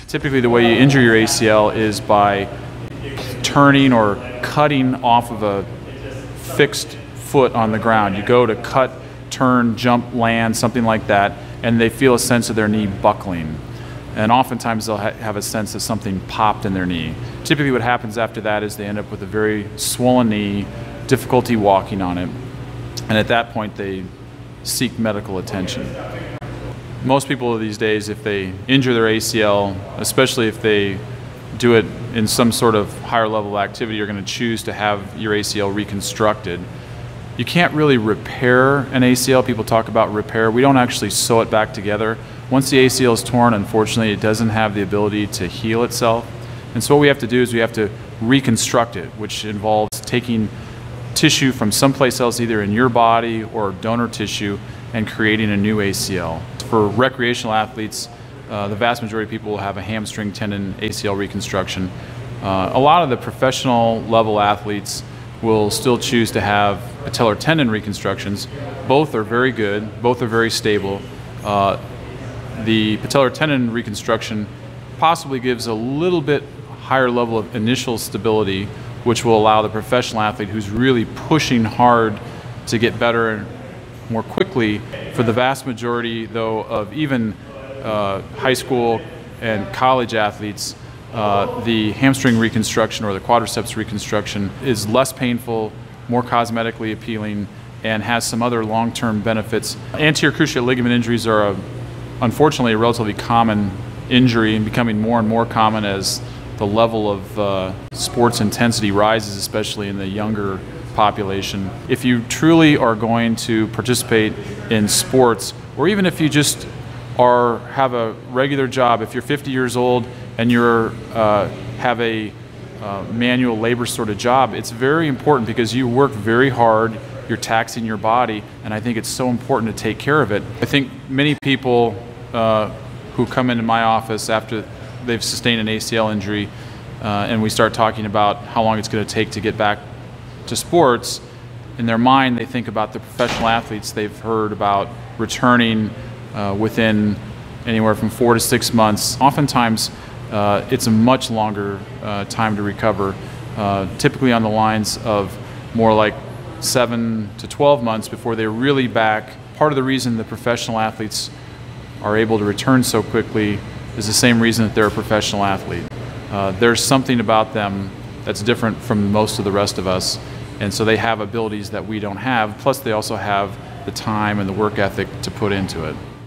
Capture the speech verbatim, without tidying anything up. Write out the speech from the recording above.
Typically the way you injure your A C L is by turning or cutting off of a fixed foot on the ground. You go to cut, turn, jump, land, something like that, and they feel a sense of their knee buckling. And oftentimes they'll ha have a sense of something popped in their knee. Typically what happens after that is they end up with a very swollen knee, difficulty walking on it, and at that point they seek medical attention. Most people these days, if they injure their A C L, especially if they do it in some sort of higher level activity, are going to choose to have your A C L reconstructed. You can't really repair an A C L. People talk about repair. We don't actually sew it back together. Once the A C L is torn, unfortunately, it doesn't have the ability to heal itself. And so what we have to do is we have to reconstruct it, which involves taking tissue from someplace else, either in your body or donor tissue, and creating a new A C L. For recreational athletes, uh, the vast majority of people will have a hamstring tendon A C L reconstruction. Uh, a lot of the professional level athletes will still choose to have teller-tendon reconstructions. Both are very good, both are very stable. Uh, the patellar tendon reconstruction possibly gives a little bit higher level of initial stability, which will allow the professional athlete who's really pushing hard to get better more quickly. For the vast majority, though, of even uh, high school and college athletes, uh, the hamstring reconstruction or the quadriceps reconstruction is less painful, more cosmetically appealing, and has some other long-term benefits. Anterior-Cruciate-Ligament Injuries are, a, unfortunately, a relatively common injury and becoming more and more common as the level of uh, sports intensity rises, especially in the younger population. If you truly are going to participate in sports, or even if you just are have a regular job, if you're fifty years old and you're uh, have a uh, manual labor sort of job, it's very important because you work very hard, you're taxing your body, and I think it's so important to take care of it. I think many people uh, who come into my office after they've sustained an A C L injury uh, and we start talking about how long it's going to take to get back to sports, in their mind they think about the professional athletes they've heard about returning uh, within anywhere from four to six months. Oftentimes uh, it's a much longer uh, time to recover, uh, typically on the lines of more like seven to twelve months before they're really back. Part of the reason the professional athletes are able to return so quickly is the same reason that they're a professional athlete. Uh, there's something about them that's different from most of the rest of us, and so they have abilities that we don't have, plus they also have the time and the work ethic to put into it.